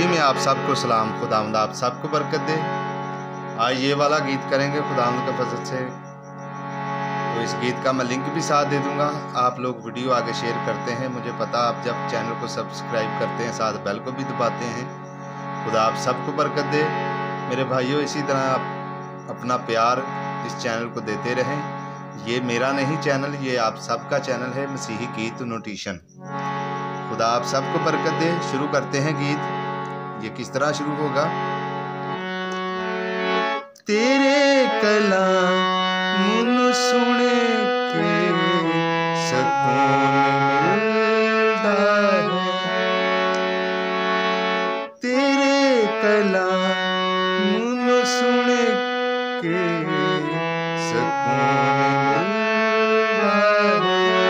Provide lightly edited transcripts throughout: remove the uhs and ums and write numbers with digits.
सभी में आप सबको सलाम। खुदावंद आप सबको बरकत दे। आज ये वाला गीत करेंगे खुदावंद के फजल से, तो इस गीत का मैं लिंक भी साथ दे दूंगा। आप लोग वीडियो आगे शेयर करते हैं, मुझे पता आप जब चैनल को सब्सक्राइब करते हैं साथ बेल को भी दबाते हैं। खुदा आप सबको बरकत दे। मेरे भाइयों, इसी तरह आप अपना प्यार इस चैनल को देते रहें। ये मेरा नहीं चैनल, ये आप सबका चैनल है, मसीही गीत नोटिशन। खुदा आप सबको बरकत दे। शुरू करते हैं गीत। ये किस तरह शुरू होगा। तेरे कलाम सुन के सुकून मिलता है, तेरे कलाम सुन के सुकून मिलता है।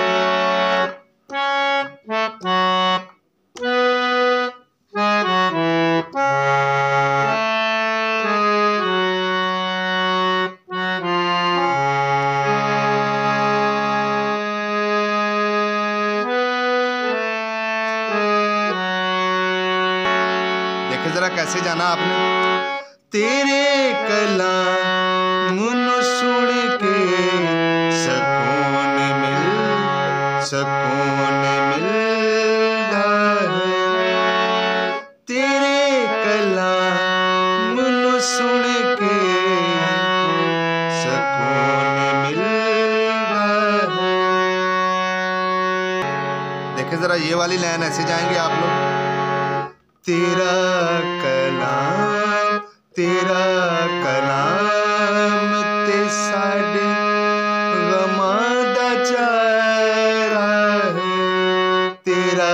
देखे जरा कैसे जाना आपने। तेरे कलाम सुन के सुकून मिलता है, तेरे कलाम सुन के सुकून मिलता है। देखे जरा ये वाली लाइन ऐसे जाएंगे आप लोग। तेरा कलाम ते साडे गमां दा चारा है, तेरा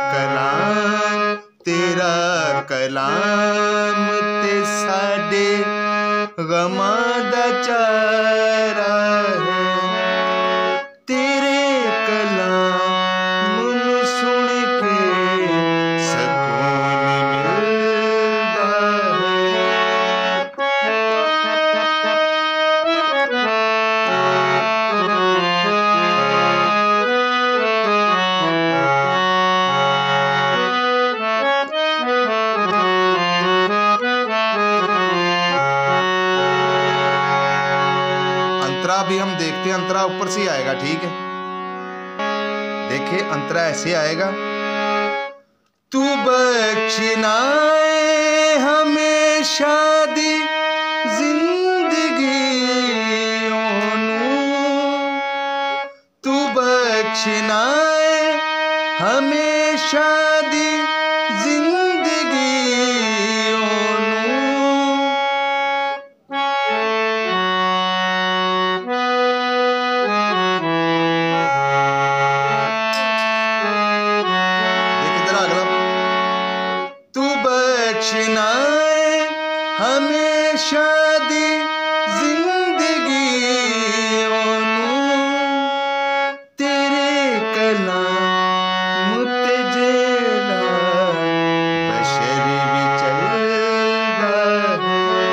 कलाम ते साडे गमां दा चारा है, तेरे कलाम सुन के भी हम देखते हैं। अंतरा ऊपर से आएगा, ठीक है। देखिए अंतरा ऐसे आएगा। तू बख्शनाए हमेशा दी जिंदगी ओनू, तू बख्शनाए हमेशा दी जिंदगी ओनू। बख्शनाए हमेशा दी जिंदगी ओनू, तेरे कलाम ते जेड़ा बशर भी चलदा है।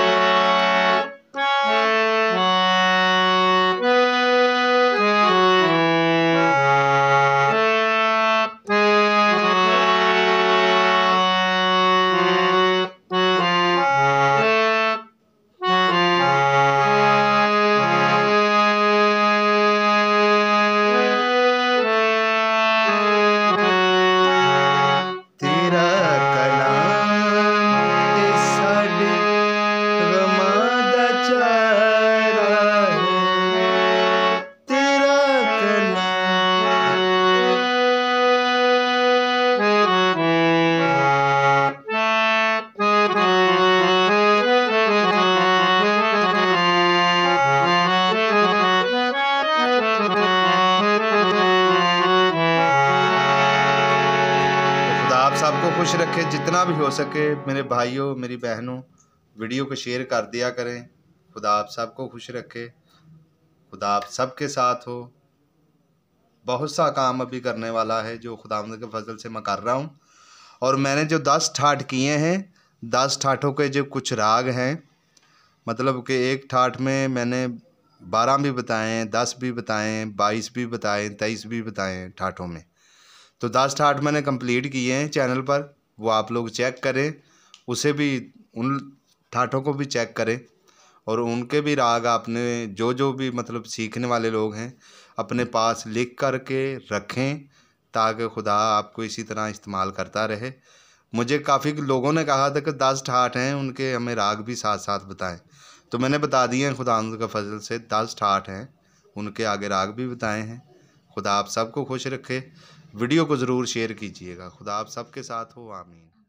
सबको खुश रखे। जितना भी हो सके मेरे भाइयों मेरी बहनों, वीडियो को शेयर कर दिया करें। खुदा आप सबको खुश रखे। खुदा आप सबके साथ हो। बहुत सा काम अभी करने वाला है जो खुदावंद के फजल से मैं कर रहा हूँ। और मैंने जो 10 ठाठ किए हैं, 10 ठाठों के जो कुछ राग हैं, मतलब कि एक ठाठ में मैंने 12 भी बताए हैं, 10 भी बताए हैं, 22 भी बताए, 23 भी बताए हैं ठाठों में। तो 10 ठाठ मैंने कंप्लीट किए हैं चैनल पर। वो आप लोग चेक करें, उसे भी, उन ठाठों को भी चेक करें और उनके भी राग आपने जो भी मतलब सीखने वाले लोग हैं अपने पास लिख कर के रखें, ताकि खुदा आपको इसी तरह इस्तेमाल करता रहे। मुझे काफ़ी लोगों ने कहा था कि 10 ठाठ हैं, उनके हमें राग भी साथ साथ बताएं, तो मैंने बता दिए हैं खुदावंद का फजल से। 10 ठाठ हैं, उनके आगे राग भी बताए हैं। खुदा आप सबको खुश रखे। वीडियो को ज़रूर शेयर कीजिएगा। खुदा आप सबके साथ हो। आमीन।